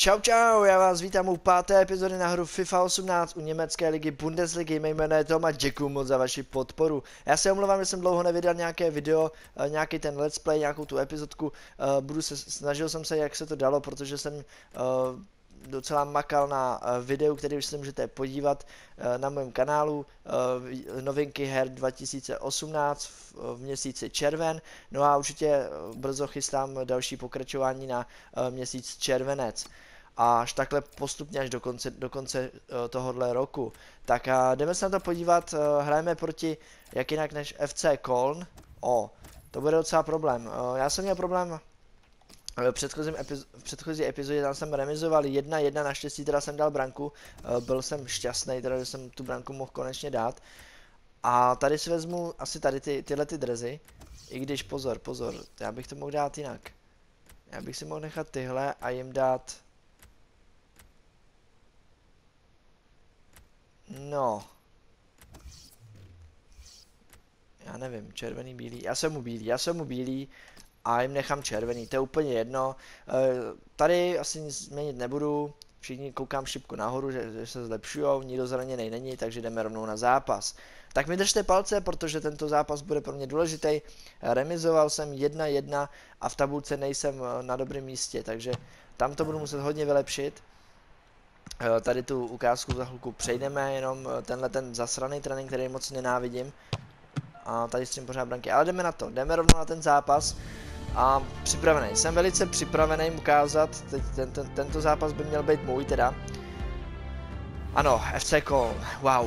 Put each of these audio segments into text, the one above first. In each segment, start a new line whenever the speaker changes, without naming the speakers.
Čau čau, já vás vítám u 5. epizody na hru FIFA 18 u německé ligy Bundesligy. Mé jméno je Tom a děkuju moc za vaši podporu. Já se omlouvám, že jsem dlouho nevydal nějaké video, nějaký ten let's play, nějakou tu epizodku. Snažil jsem se, jak se to dalo, protože jsem docela makal na videu, který už se můžete podívat na mém kanálu, novinky her 2018 v měsíci červen, no a určitě brzo chystám další pokračování na měsíc červenec. A až takhle postupně až do konce tohohle roku. Tak jdeme se na to podívat, hrajeme proti jak jinak než FC Köln. To bude docela problém. Já jsem měl problém v předchozí epizodě, tam jsem remizoval 1-1, naštěstí teda jsem dal branku, byl jsem šťastný, teda, že jsem tu branku mohl konečně dát. A tady si vezmu asi tady tyhle dresy, i když pozor, já bych to mohl dát jinak. Já bych si mohl nechat tyhle a jim dát... No. Já nevím, červený, bílý, já jsem mu bílý a jim nechám červený, to je úplně jedno. Tady asi nic změnit nebudu, všichni koukám šipku nahoru, že se zlepšujou, nikdo zraněný není, takže jdeme rovnou na zápas. Tak mi držte palce, protože tento zápas bude pro mě důležitý. Remizoval jsem 1-1 a v tabulce nejsem na dobrém místě, takže tam to budu muset hodně vylepšit. Tady tu ukázku za chvilku přejdeme, jenom tenhle ten zasraný trénink, který moc nenávidím. A tady střím pořád branky, ale jdeme na to, jdeme rovnou na ten zápas. A připravený, jsem velice připravený ukázat, tento zápas by měl být můj teda. Ano, FC Köln, wow.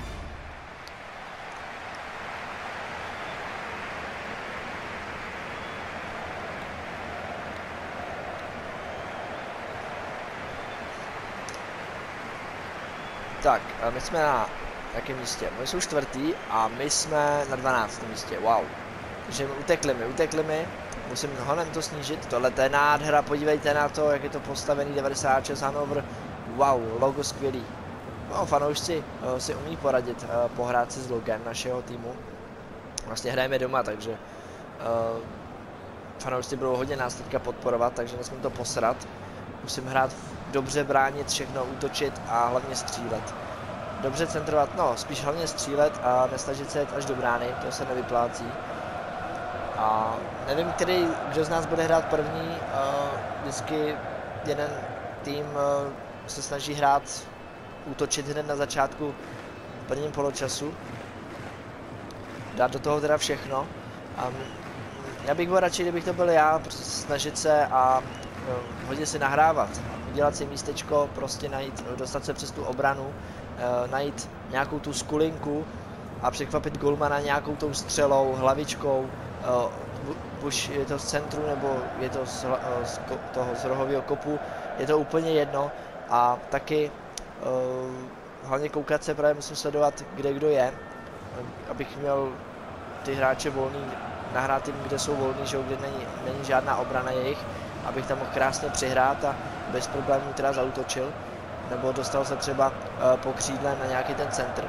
Tak, my jsme na jakém místě? My jsou čtvrtý a my jsme na 12. místě, wow. Takže utekli mi. Musím honem to snížit, tohle je nádhera, podívejte na to, jak je to postavený, 96 Hannover, wow, logo skvělý. No, fanoušci si umí poradit, pohrát si s logem našeho týmu. Vlastně hrajeme doma, takže fanoušci budou hodně nás teďka podporovat, takže nesmím to posrat. Musím hrát dobře, bránit všechno, útočit a hlavně střílet. Dobře centrovat, no, spíš hlavně střílet a nesnažit se jít až do brány, to se nevyplácí. A nevím, kdo z nás bude hrát první, vždycky jeden tým se snaží hrát, útočit hned na začátku v prvním poločasu. Dát do toho teda všechno. Já bych byl radši, kdybych to byl já, prostě snažit se a hodně si nahrávat. Udělat si místečko, prostě najít, dostat se přes tu obranu, najít nějakou tu skulinku a překvapit golmana nějakou tou střelou, hlavičkou. Buď je to z centru, nebo je to z rohového kopu, je to úplně jedno. A taky hlavně koukat se, právě musím sledovat, kde kdo je, abych měl ty hráče volný, nahrát jim, kde jsou volný, že kde není žádná obrana jejich, abych tam mohl krásně přihrát a bez problémů teda zaútočil, nebo dostal se třeba po křídle na nějaký ten centr.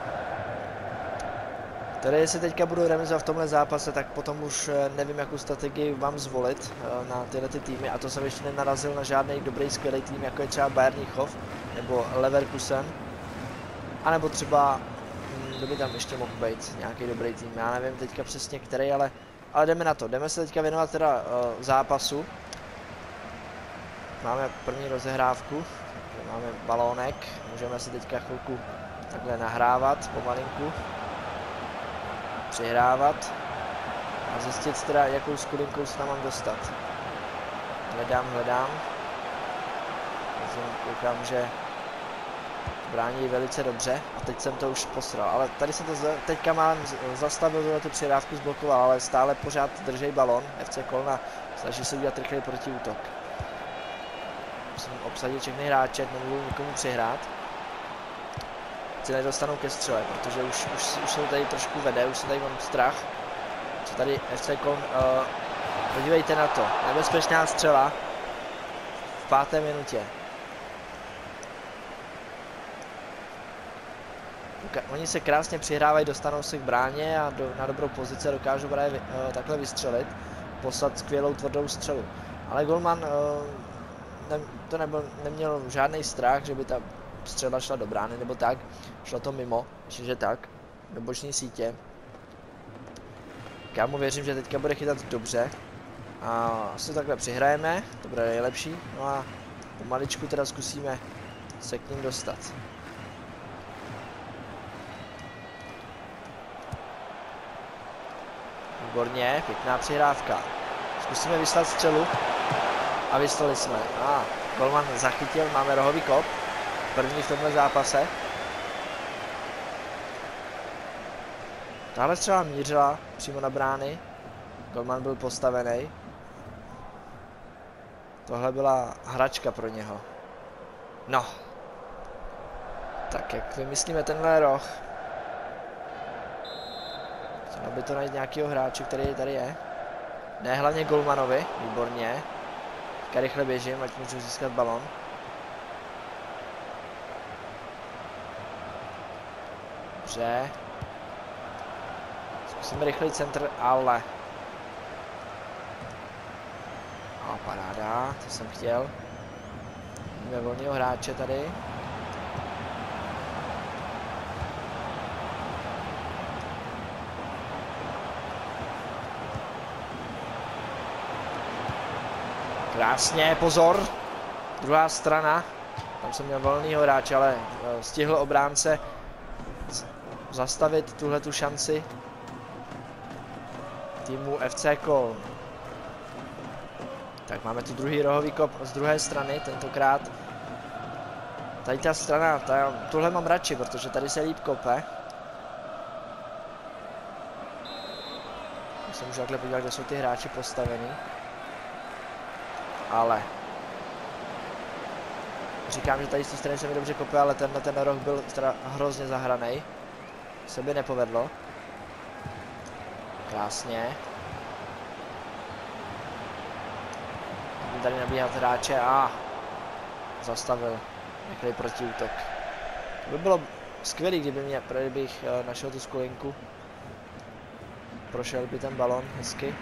Tedy jestli teďka budu remizovat v tomhle zápase, tak potom už nevím, jakou strategii mám zvolit na tyhle týmy, a to jsem ještě nenarazil na žádný dobrý, skvělý tým, jako je třeba Bayern Mnichov nebo Leverkusen, anebo třeba, kdo by tam ještě mohl být, nějaký dobrý tým, já nevím teďka přesně který, ale jdeme na to, jdeme se teďka věnovat teda zápasu. Máme první rozehrávku, máme balónek, můžeme si teďka chvilku takhle nahrávat pomalinku. Přihrávat a zjistit teda, jakou skulinkou se tam mám dostat. Hledám. Koukám, že brání velice dobře a teď jsem to už posral, ale tady jsem to teďka mám zastavil, tu přihrávku zblokoval, ale stále pořád držej balon FC Köln a snaží se udělat rychlej protiútok. Musím obsadit všechny hráče, nebudu nikomu přihrát. Se nedostanou ke střele, protože už se to tady trošku vede, už se tady mám strach. Co tady FC Köln, podívejte na to, nebezpečná střela v 5. minutě. Oni se krásně přihrávají, dostanou se k bráně a na dobrou pozici dokážou právě takhle vystřelit, poslat skvělou tvrdou střelu. Ale golman neměl žádný strach, že by ta střela šla do brány nebo tak. Šlo to mimo, myslím, že tak. Do boční sítě. Já mu věřím, že teďka bude chytat dobře. A asi takhle přihrajeme, to bude nejlepší. No a pomaličku teda zkusíme se k ním dostat. Výborně, pěkná přihrávka. Zkusíme vyslat střelu. A vyslali jsme. Golman zachytil, máme rohový kop. První v tomhle zápase. Tahle střela mířila přímo na brány. Golman byl postavený. Tohle byla hračka pro něho. No. Tak jak vymyslíme tenhle roh. Chtělo by to najít nějakého hráče, který tady je. Ne, hlavně golmanovi. Výborně. Teďka rychle běžím, ať můžu získat balon. Dobře. Zkusíme rychlej centr, ale... paráda, to jsem chtěl. Máme volného hráče tady. Krásně, pozor. Druhá strana. Tam jsem měl volného hráče, ale stihl obránce zastavit tuhletu šanci týmu FC Köln. Tak máme tu druhý rohový kop z druhé strany, tentokrát. Tady ta strana, tuhle mám radši, protože tady se líp kope. Se můžu takhle podívat, kde jsou ty hráči postavení. Ale říkám, že tady z té strany se mi dobře kope, ale tenhle ten roh byl teda hrozně zahranej. Se by nepovedlo. Krásně. Tady nabíhat hráče a zastavil rychlej protiútok. To by bylo skvělé, kdybych našel tu skulinku. Prošel by ten balon hezky.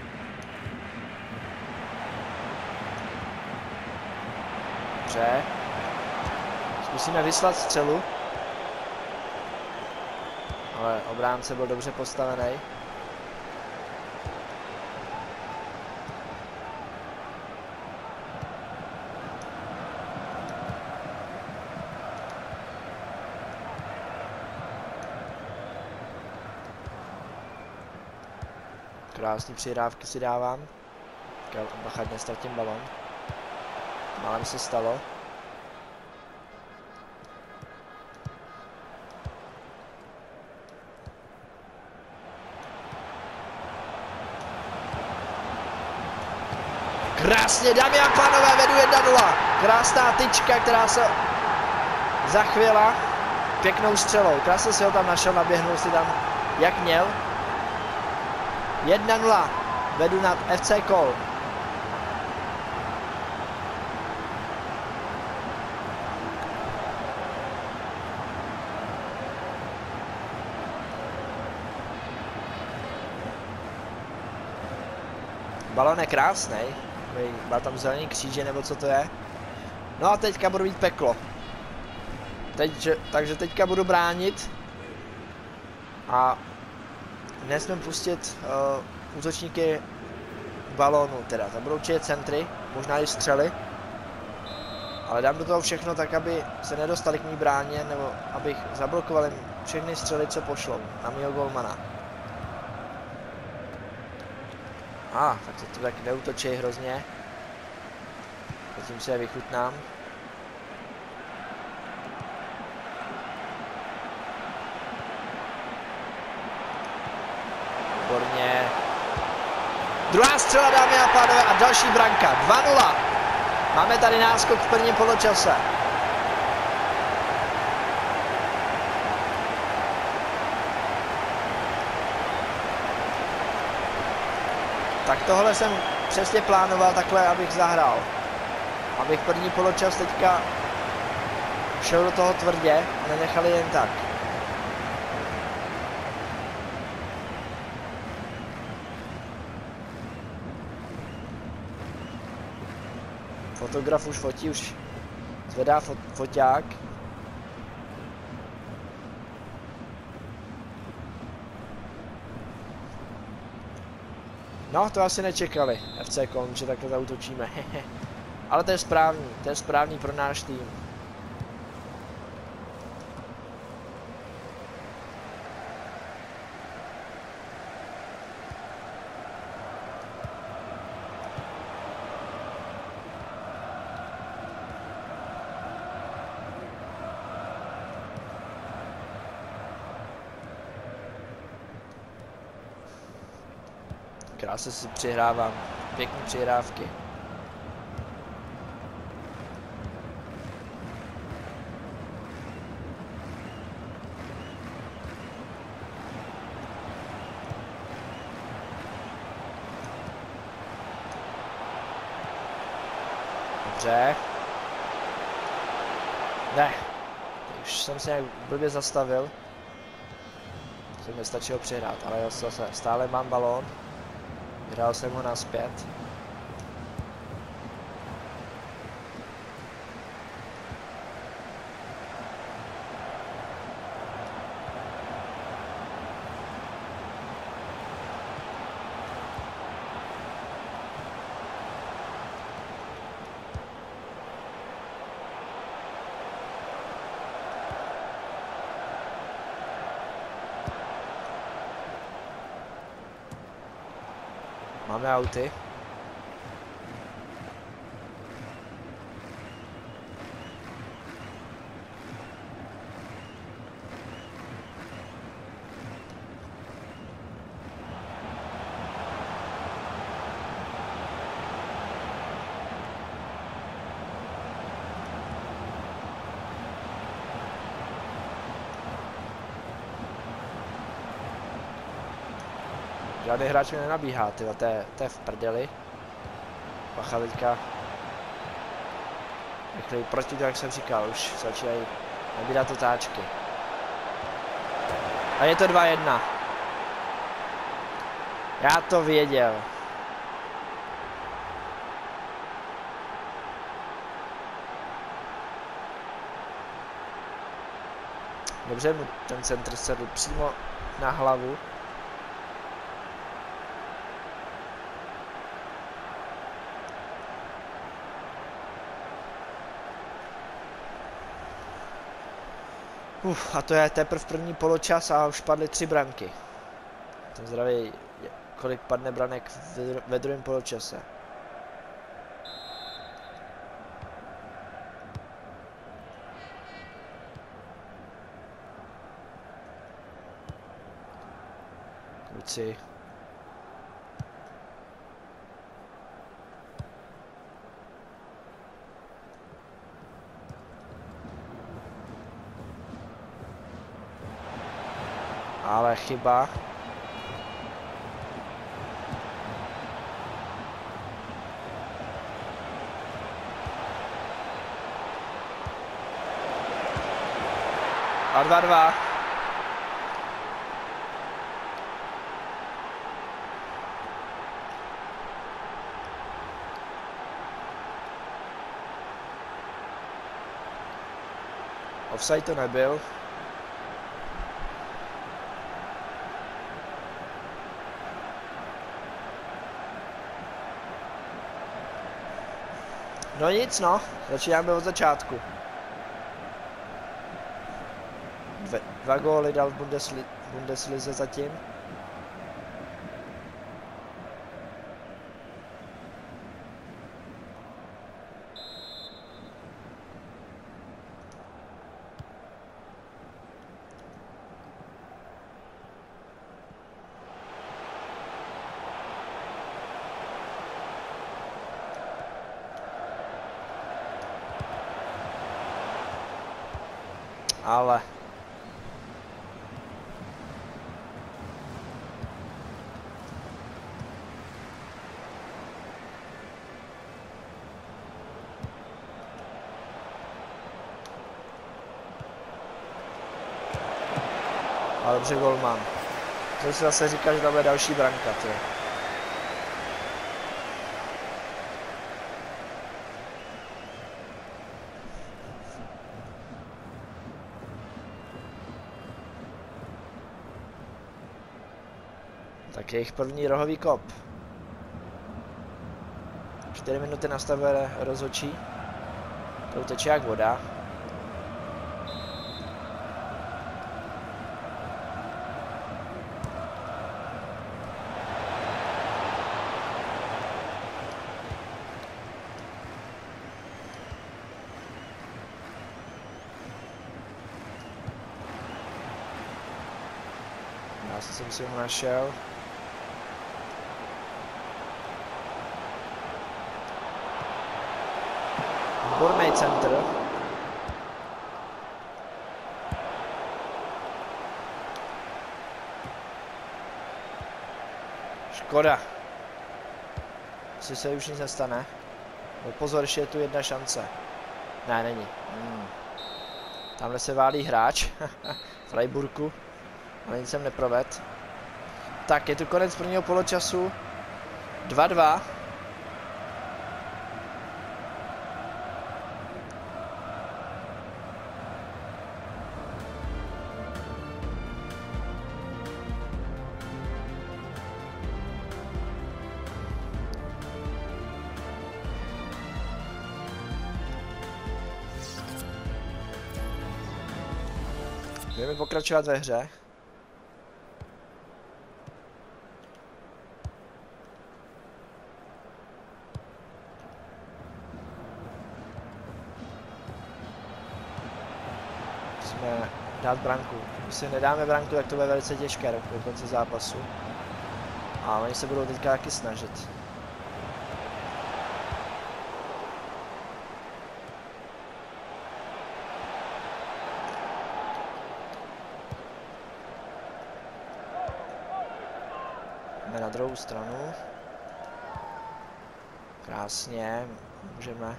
Dobře. Zkusíme vyslat střelu. Ale obránce byl dobře postavený. Krásný přihrávky si dávám. Bachat, nestratím balon. Málem se stalo. Krásně, dámy a pánové, vedu 1-0. Krásná tyčka, která se zachvěla pěknou střelou. Krásně si ho tam našel, naběhnul si tam, jak měl. 1-0, vedu nad FC Köln. Balon je krásný, má tam zelený kříže nebo co to je. No a teďka budu mít peklo. Takže teďka budu bránit. A nesmím pustit útočníky balónu, teda tam budou určitě centry, možná i střely. Ale dám do toho všechno tak, aby se nedostali k mý bráně, nebo abych zablokoval jim všechny střely, co pošlou na mýho golmana. Tak to tak neútočí hrozně. Zatím si je vychutnám. Výborně. Druhá střela, dámy a pánové, a další branka. 2-0. Máme tady náskok v prvním poločase. Tak tohle jsem přesně plánoval takhle, abych zahrál. Abych první poločas teďka šel do toho tvrdě a nenechali jen tak. Fotograf už fotí, už zvedá foťák. No, to asi nečekali, FC Kolm, že takhle zautočíme. Ale to je správný pro náš tým. Krásně si přihrávám, pěkné přihrávky. Dobře. Ne, už jsem se nějak blbě zastavil. Se mi stačilo přihrát, ale zase stále mám balón. Vyhrál jsem ho nazpět. Máme auty. Žádný hráč mi nenabíhá, tyhle, to je v prdeli. Bacha teďka. Rychlej proti to, jak jsem říkal, už začínají nabírat otáčky. A je to 2-1. Já to věděl. Dobře mu ten centr sedl přímo na hlavu. A to je teprve první poločas a už padly 3 branky. Jsem zdravý, kolik padne branek ve druhém poločase. Kluci. Ale chyba. A 2-2. Offside to nebyl. No nic no, začínáme od začátku. 2 góly dal v Bundeslize zatím. Ale dobře golman. To si zase říká, že tam bude další branka, ty. Tak je jejich první rohový kop. 4 minuty nastavuje rozhodčí. To uteče jak voda. Já jsem si ho našel. Výborný centr. Škoda. Asi se už nic nestane. No pozor, ještě je tu jedna šance. Ne, není. Tamhle se válí hráč. Freiburgu. Ale nic jsem neproved. Tak, je tu konec prvního poločasu. 2-2. Budeme pokračovat ve hře. Musíme dát branku. Když si nedáme branku, tak to bude velice těžké do konce zápasu. A oni se budou teďka taky snažit. Jdeme na druhou stranu. Krásně, můžeme.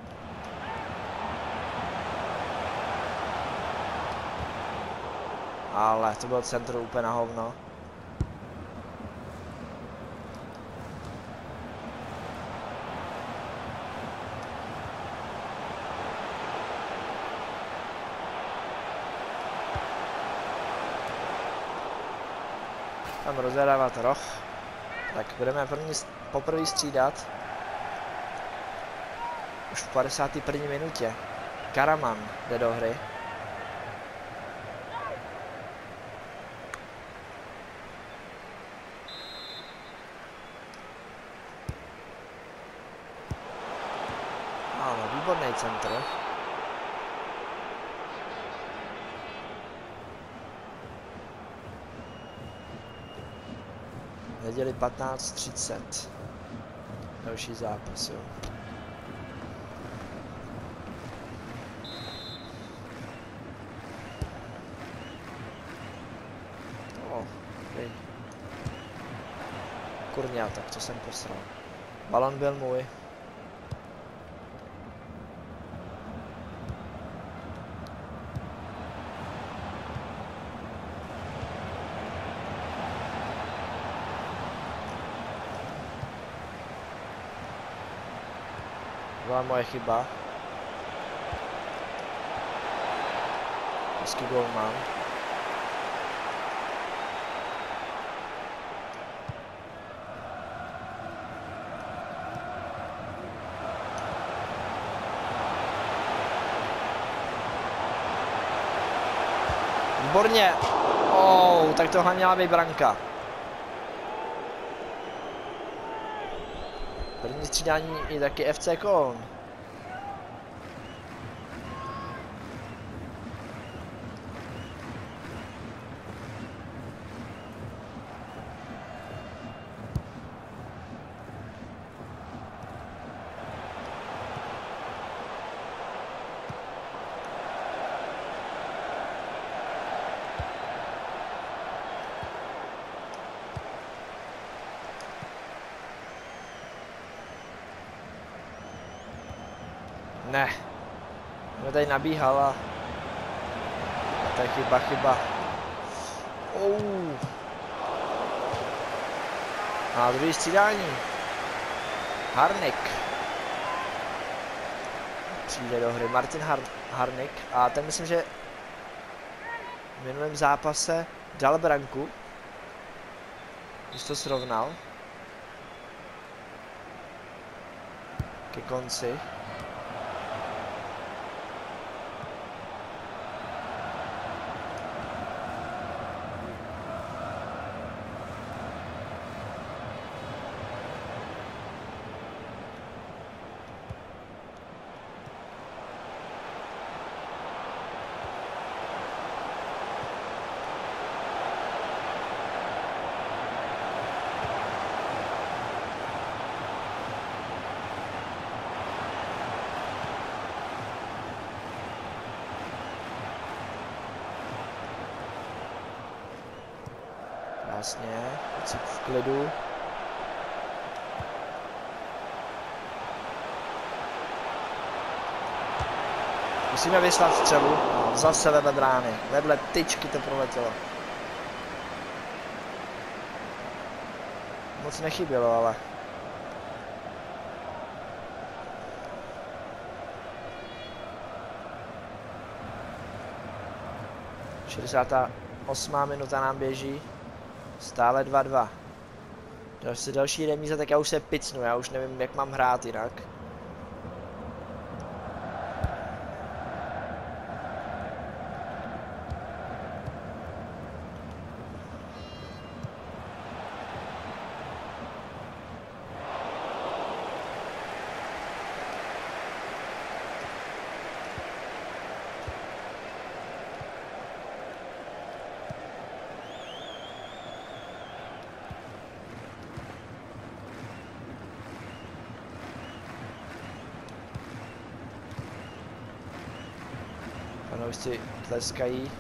Ale to byl centr úplně na hovno. Tam rozehrávat roh. Tak budeme poprvé střídat. Už v 51. minutě. Karaman jde do hry. Ano, výborný centr. Neděli 15:30. Další zápas, jo. Okay. Kurňa, tak to jsem posral. Balon byl můj. Byla moje chyba. Hezký gól mám. Výborně. Tak tohle měla být branka. První střídání je taky FC Köln. Ne. Mě tady nabíhala. A to je chyba. A druhý střídání. Harnik. Přijde do hry Martin Harnik. A ten myslím, že v minulém zápase dal branku. Když to srovnal. Ke konci. Krásně, pocit v klidu. Musíme vyslat střelu. No, zase vedle brány. Vedle tyčky to proletělo. Moc nechybělo, ale... Šedesátá 8. minuta nám běží. Stále 2-2. Další remíza, tak já už se picnu, já už nevím, jak mám hrát jinak. Fanoušci tleskají.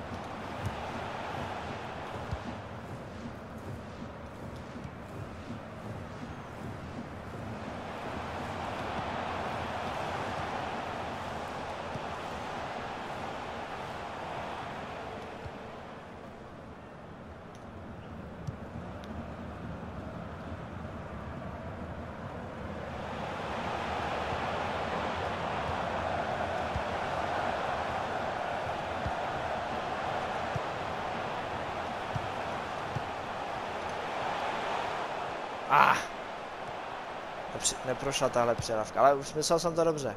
Neprošla tahle přeravka, ale už myslel jsem to dobře.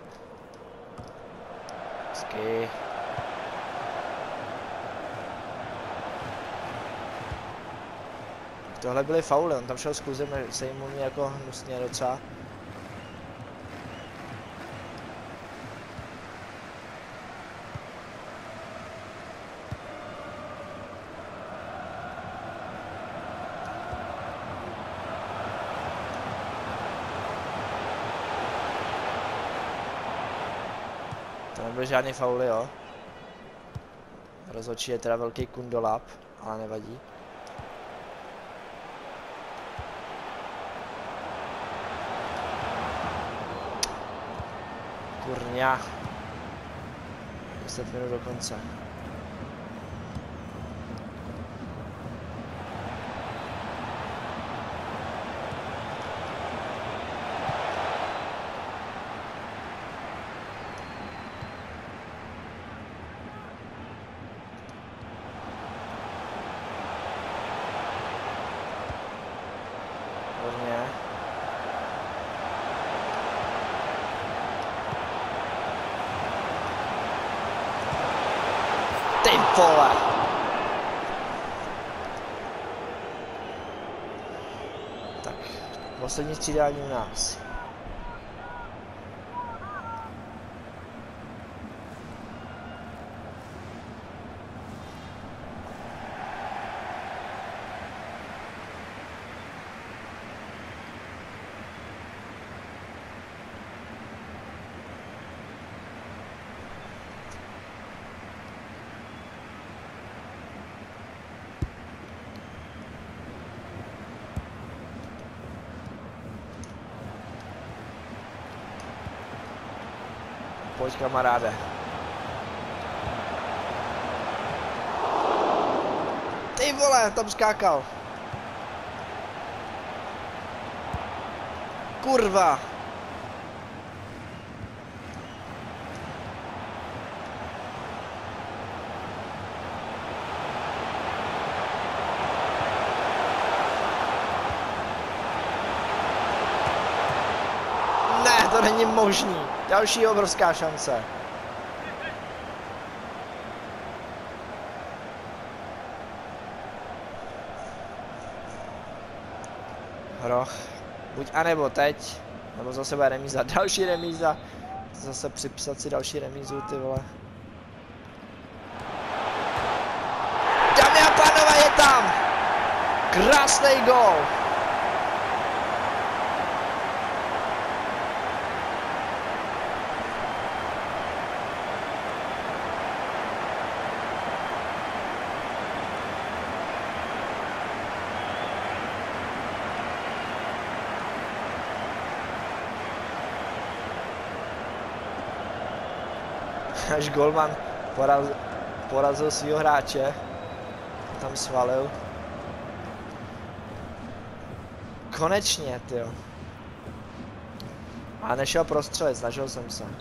Hezky. Tohle byly fauly, on tam šel s kluzem, sejmul mě jako hnusně docela. To nebyl žádný faul, jo. Rozhodčí je teda velký kundolap, ale nevadí. Kurňa. 10 minut do konce. Ty vole! Tak, poslední střídání u nás. Pojď, kamaráde. Ty vole, tam skákal. Kurva. to není možný. Další obrovská šance. Hroch. Buď anebo teď, nebo zase bude remíza. Další remíza. Zase připsat si další remízu, ty vole. Dámy a pánové, je tam! Krásný gól! Až golman porazil svýho hráče, tam svalil. Konečně, tyjo. A nešel prostřelit, snažil jsem se.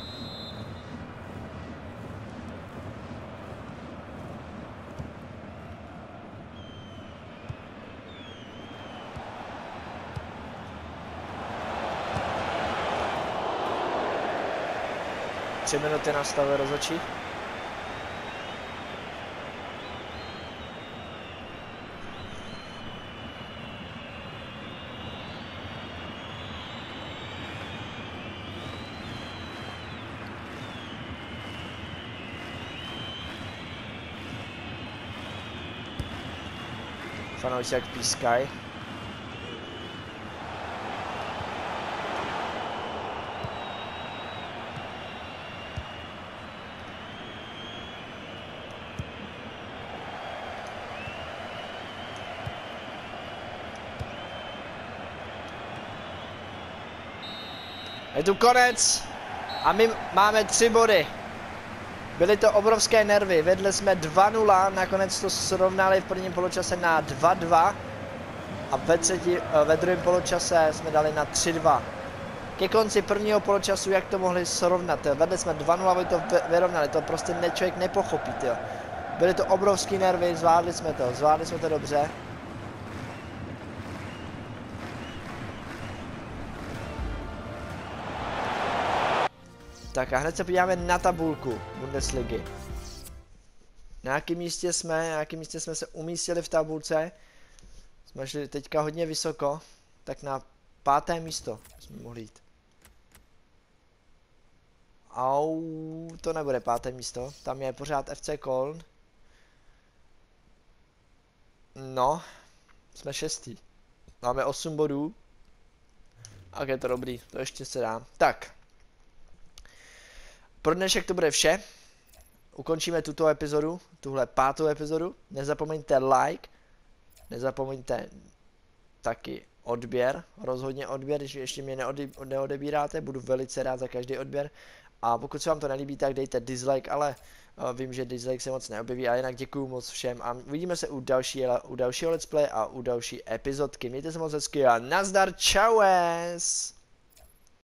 Tři minuty nastavil rozhodčí. Fanoušci jak pískaj. Je tu konec a my máme 3 body. Byly to obrovské nervy, vedli jsme 2-0, nakonec to srovnali v prvním poločase na 2-2 a ve druhém poločase jsme dali na 3-2. Ke konci prvního poločasu, jak to mohli srovnat, vedli jsme 2-0, aby to vyrovnali, to prostě člověk nepochopí, tyjo. Byly to obrovské nervy, zvládli jsme to dobře. Tak a hned se podíváme na tabulku Bundesligy. Na jakém místě jsme se umístili v tabulce. Jsme šli teďka hodně vysoko, tak na 5. místo jsme mohli jít. To nebude 5. místo, tam je pořád FC Köln. No, jsme 6. Máme 8 bodů. Tak je to dobrý, to ještě se dá. Tak. Pro dnešek to bude vše. Ukončíme tuto epizodu, tuhle 5. epizodu. Nezapomeňte like, nezapomeňte taky odběr, rozhodně odběr, když ještě mě neodebíráte, budu velice rád za každý odběr. A pokud se vám to nelíbí, tak dejte dislike, ale vím, že dislike se moc neobjeví, ale jinak děkuju moc všem a uvidíme se u dalšího let's play a u další epizodky. Mějte se moc hezky a nazdar, čaues!